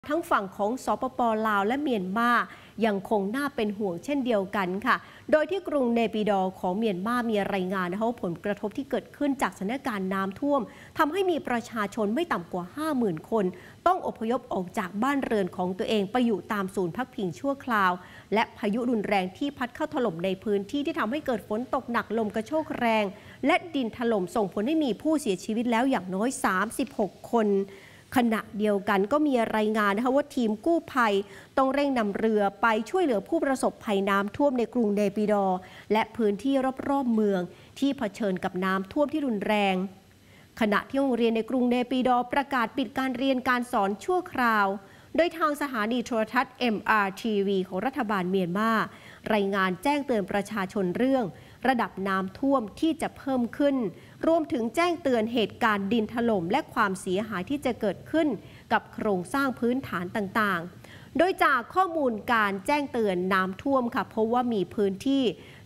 ทั้งฝั่งของสปป.ลาวและเมียนมายังคงน่าเป็นห่วงเช่นเดียวกันค่ะโดยที่กรุงเนปิดอร์ของเมียนมามีรายงานนะคะว่าผลกระทบที่เกิดขึ้นจากสถานการณ์น้ำท่วมทำให้มีประชาชนไม่ต่ำกว่า 50,000 คนต้องอพยพออกจากบ้านเรือนของตัวเองไปอยู่ตามศูนย์พักพิงชั่วคราวและพายุรุนแรงที่พัดเข้าถล่มในพื้นที่ที่ทำให้เกิดฝนตกหนักลมกระโชกแรงและดินถล่มส่งผลให้มีผู้เสียชีวิตแล้วอย่างน้อย36 คนขณะเดียวกันก็มีรายงานนะคะว่าทีมกู้ภัยต้องเร่งนำเรือไปช่วยเหลือผู้ประสบภัยน้ำท่วมในกรุงเนปิดอร์และพื้นที่รอบๆเมืองที่เผชิญกับน้ำท่วมที่รุนแรงขณะที่โรงเรียนในกรุงเนปิดอร์ประกาศปิดการเรียนการสอนชั่วคราวโดยทางสถานีโทรทัศน์ MRTV ของรัฐบาลเมียนมารายงานแจ้งเตือนประชาชนเรื่องระดับน้ำท่วมที่จะเพิ่มขึ้นรวมถึงแจ้งเตือนเหตุการณ์ดินถล่มและความเสียหายที่จะเกิดขึ้นกับโครงสร้างพื้นฐานต่างๆโดยจากข้อมูลการแจ้งเตือนน้ำท่วมค่ะพบว่ามีพื้นที่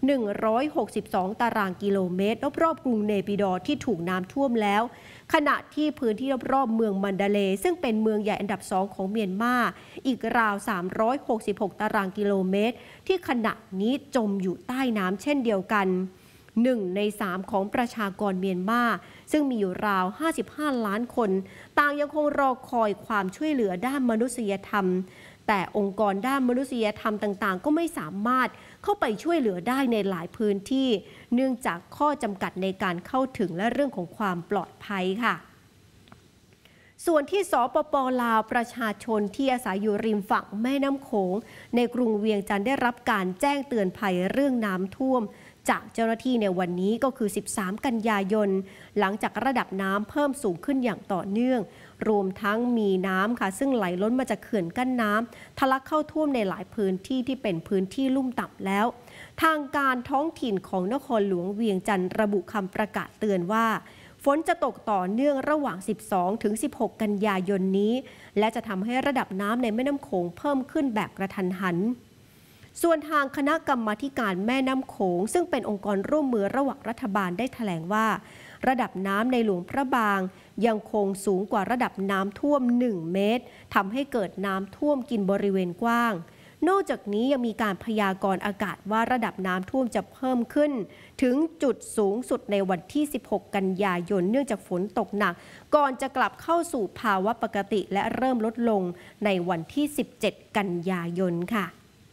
162 ตารางกิโลเมตรรอบๆกรุงเนปิดอร์ที่ถูกน้ำท่วมแล้วขณะที่พื้นที่รอบๆเมืองมันดาเลย์ซึ่งเป็นเมืองใหญ่อันดับ2ของเมียนมาอีกราว366 ตารางกิโลเมตรที่ขณะนี้จมอยู่ใต้น้ำเช่นเดียวกัน1 ใน 3ของประชากรเมียนมาซึ่งมีอยู่ราว55 ล้านคนต่างยังคงรอคอยความช่วยเหลือด้านมนุษยธรรมแต่องค์กรด้านมนุษยธรรมต่างๆก็ไม่สามารถเข้าไปช่วยเหลือได้ในหลายพื้นที่เนื่องจากข้อจำกัดในการเข้าถึงและเรื่องของความปลอดภัยค่ะส่วนที่สปป.ลาวประชาชนที่อาศัยอยู่ริมฝั่งแม่น้ำโขงในกรุงเวียงจันทร์ได้รับการแจ้งเตือนภัยเรื่องน้ำท่วมจากเจ้าหน้าที่ในวันนี้ก็คือ13 กันยายนหลังจากระดับน้ำเพิ่มสูงขึ้นอย่างต่อเนื่องรวมทั้งมีน้ำค่ะซึ่งไหลล้นมาจากเขื่อนกั้นน้ำทะลักเข้าท่วมในหลายพื้นที่ที่เป็นพื้นที่ลุ่มต่ำแล้วทางการท้องถิ่นของนครหลวงเวียงจันทร์ระบุคำประกาศเตือนว่าฝนจะตกต่อเนื่องระหว่าง 12 ถึง 16 กันยายนนี้และจะทำให้ระดับน้ำในแม่น้ำโขงเพิ่มขึ้นแบบกระทันหันส่วนทางคณะกรรมาธิการแม่น้ำโขงซึ่งเป็นองค์กรร่วมมือระหว่างรัฐบาลได้แถลงว่าระดับน้ำในหลวงพระบางยังคงสูงกว่าระดับน้ำท่วม1 เมตรทำให้เกิดน้ำท่วมกินบริเวณกว้างนอกจากนี้ยังมีการพยากรณ์อากาศว่าระดับน้ำท่วมจะเพิ่มขึ้นถึงจุดสูงสุดในวันที่ 16 กันยายนเนื่องจากฝนตกหนักก่อนจะกลับเข้าสู่ภาวะปกติและเริ่มลดลงในวันที่ 17 กันยายนค่ะ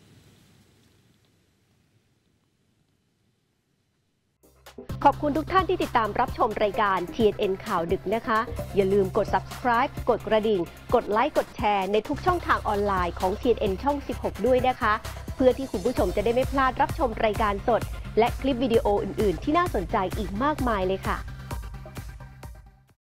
ขอบคุณทุกท่านที่ติดตามรับชมรายการ TNN ข่าวดึกนะคะอย่าลืมกด subscribe กดกระดิ่งกดไลค์กดแชร์ในทุกช่องทางออนไลน์ของ TNN ช่อง 16 ด้วยนะคะเพื่อที่คุณผู้ชมจะได้ไม่พลาดรับชมรายการสดและคลิปวิดีโออื่นๆที่น่าสนใจอีกมากมายเลยค่ะ